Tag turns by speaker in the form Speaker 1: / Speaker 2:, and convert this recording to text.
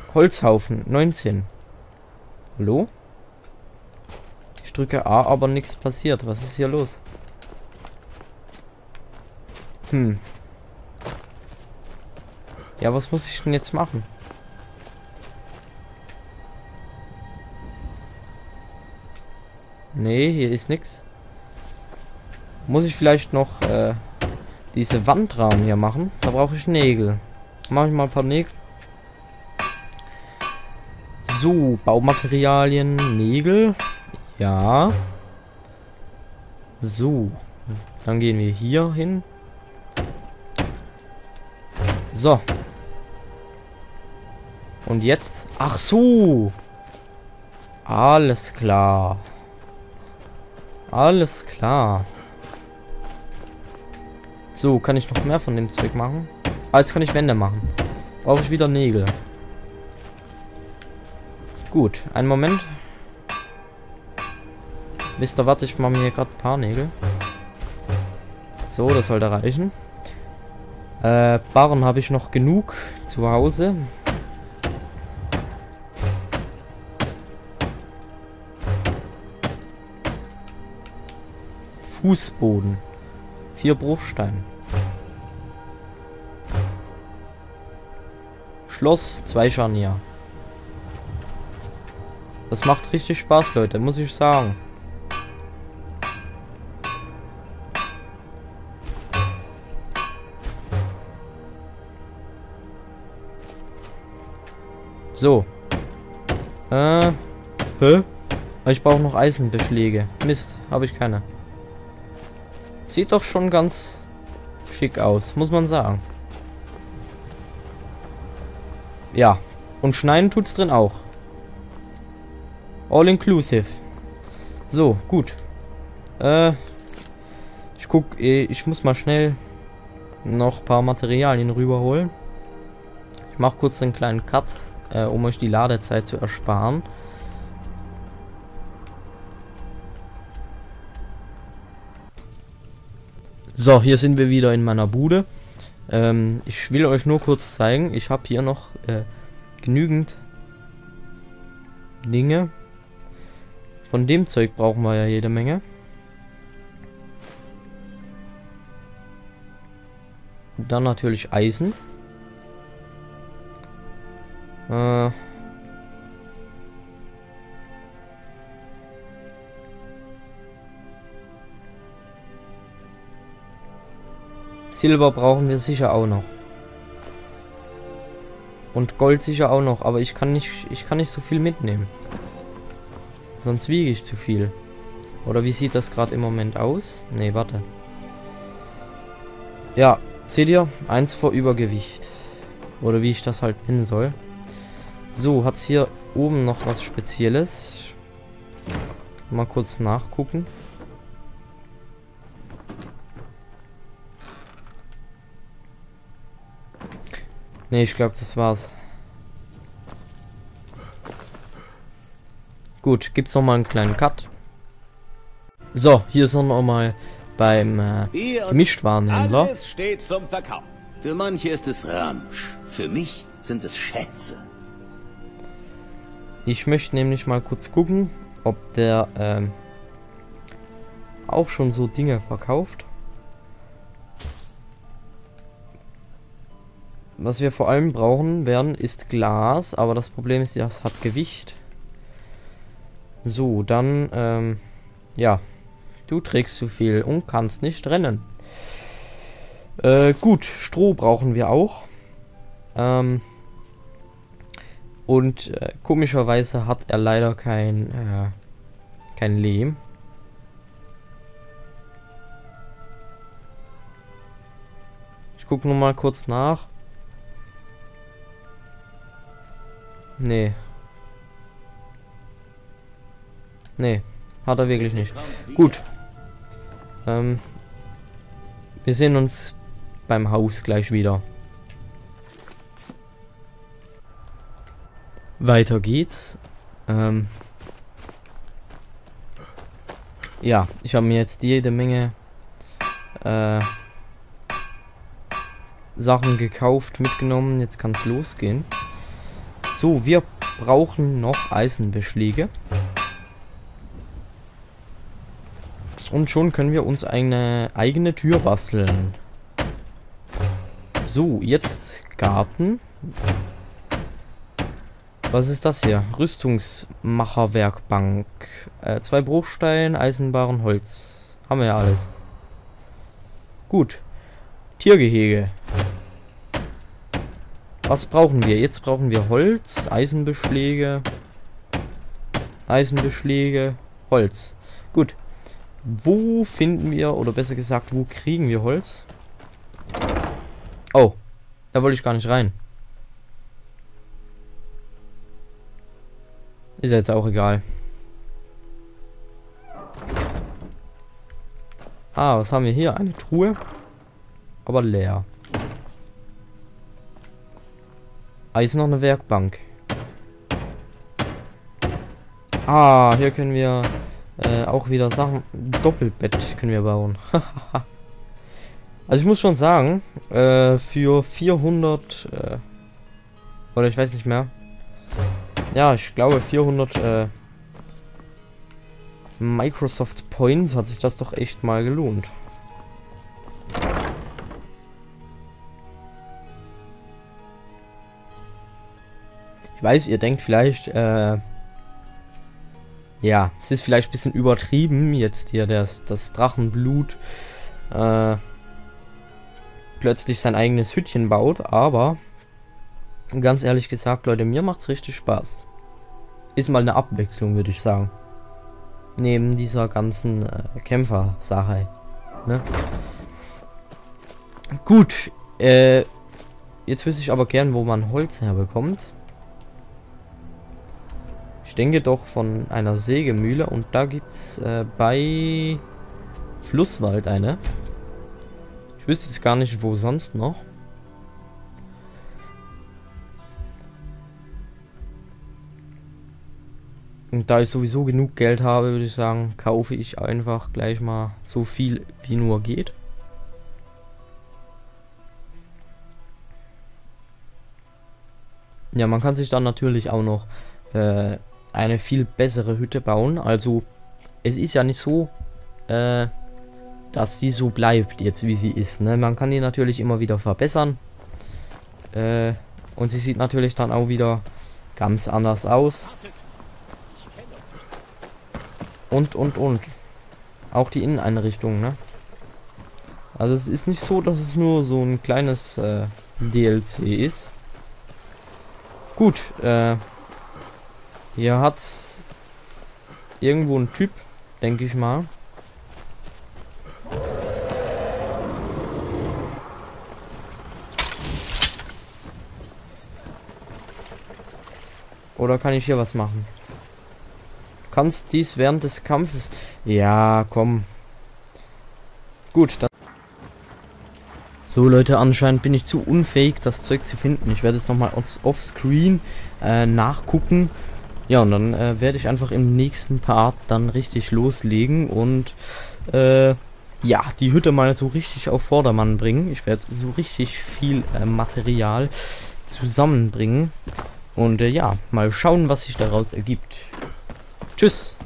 Speaker 1: Holzhaufen, 19. Hallo? Ich drücke A, aber nichts passiert. Was ist hier los? Ja, was muss ich denn jetzt machen? Nee, hier ist nichts. Muss ich vielleicht noch diese Wandrahmen hier machen? Da brauche ich Nägel. Mache ich mal ein paar Nägel. So, Baumaterialien, Nägel. Ja. So. Dann gehen wir hier hin. So. Und jetzt? Ach so. Alles klar. Alles klar. So, kann ich noch mehr von dem Zeug machen? Ah, jetzt kann ich Wände machen. Brauche ich wieder Nägel. Gut, einen Moment. Wisst ihr, warte, ich mache mir hier gerade ein paar Nägel. So, das sollte reichen. Barren habe ich noch genug zu Hause. Fußboden. 4 Bruchsteine. Schloss, 2 Scharnier. Das macht richtig Spaß, Leute, muss ich sagen. So. Hä? Ich brauche noch Eisenbeschläge. Mist, habe ich keine. Sieht doch schon ganz schick aus, muss man sagen. Ja. Und schneiden tut's drin auch. All inclusive. So, gut. Ich guck, ich muss mal schnell noch ein paar Materialien rüberholen. Ich mache kurz einen kleinen Cut, um euch die Ladezeit zu ersparen. So, hier sind wir wieder in meiner Bude. Ich will euch nur kurz zeigen, ich habe hier noch genügend Dinge. Von dem Zeug brauchen wir ja jede Menge. Und dann natürlich Eisen. Silber brauchen wir sicher auch noch. Und Gold sicher auch noch, aber ich kann nicht so viel mitnehmen. Sonst wiege ich zu viel. Oder wie sieht das gerade im Moment aus? Nee, warte. Ja, seht ihr? 1 vor Übergewicht. Oder wie ich das halt nennen soll. So, hat es hier oben noch was Spezielles? Mal kurz nachgucken. Nee, ich glaube, das war's. Gut, gibt's noch mal einen kleinen Cut. So, hier ist noch mal beim Gemischtwarenhändler.
Speaker 2: Alles steht zum Verkauf.
Speaker 3: Für manche ist es Ramsch, für mich sind es Schätze.
Speaker 1: Ich möchte nämlich mal kurz gucken, ob der auch schon so Dinge verkauft. Was wir vor allem brauchen werden, ist Glas, aber das Problem ist, das hat Gewicht. So, dann, ja, du trägst zu viel und kannst nicht rennen. Gut, Stroh brauchen wir auch. Und komischerweise hat er leider kein Lehm. Ich gucke nur mal kurz nach. Nee. Nee, hat er wirklich nicht. Gut. Wir sehen uns beim Haus gleich wieder. Weiter geht's. Ja, ich habe mir jetzt jede Menge Sachen gekauft, mitgenommen. Jetzt kann es losgehen. So, wir brauchen noch Eisenbeschläge. Und schon können wir uns eine eigene Tür basteln. So, jetzt Garten. Was ist das hier? Rüstungsmacherwerkbank. 2 Bruchstein, Eisenbaren, Holz. Haben wir ja alles. Gut. Tiergehege. Was brauchen wir? Jetzt brauchen wir Holz, Eisenbeschläge. Eisenbeschläge, Holz. Gut. Wo finden wir, oder besser gesagt, wo kriegen wir Holz? Oh, da wollte ich gar nicht rein. Ist ja jetzt auch egal. Ah, was haben wir hier? Eine Truhe. Aber leer. Ah, ist noch eine Werkbank. Ah, hier können wir auch wieder Sachen. Doppelbett können wir bauen. Also ich muss schon sagen, für 400 oder ich weiß nicht mehr. Ja, ich glaube 400 Microsoft Points hat sich das doch echt mal gelohnt. Ich weiß, ihr denkt vielleicht, ja, es ist vielleicht ein bisschen übertrieben, jetzt hier das Drachenblut plötzlich sein eigenes Hütchen baut, aber ganz ehrlich gesagt, Leute, mir macht's richtig Spaß. Ist mal eine Abwechslung, würde ich sagen. Neben dieser ganzen Kämpfer-Sache. Ne? Gut, jetzt wüsste ich aber gern, wo man Holz herbekommt. Ich denke doch von einer Sägemühle und da gibt's bei Flusswald eine. Ich wüsste jetzt gar nicht, wo sonst noch. Und da ich sowieso genug Geld habe, würde ich sagen, kaufe ich einfach gleich mal so viel wie nur geht. Ja, man kann sich dann natürlich auch noch eine viel bessere Hütte bauen. Also es ist ja nicht so, dass sie so bleibt jetzt wie sie ist. Ne? Man kann die natürlich immer wieder verbessern. Und sie sieht natürlich dann auch wieder ganz anders aus. Und. Auch die Inneneinrichtung, ne? Also es ist nicht so, dass es nur so ein kleines DLC ist. Gut, hier hat's irgendwo ein Typ, denke ich mal. Oder kann ich hier was machen? Kannst dies während des Kampfes... Ja, komm. Gut, dann... So, Leute, anscheinend bin ich zu unfähig, das Zeug zu finden. Ich werde es nochmal offscreen nachgucken. Ja, und dann werde ich einfach im nächsten Part dann richtig loslegen und ja, die Hütte mal so richtig auf Vordermann bringen. Ich werde so richtig viel Material zusammenbringen. Und ja, mal schauen, was sich daraus ergibt. Tschüss.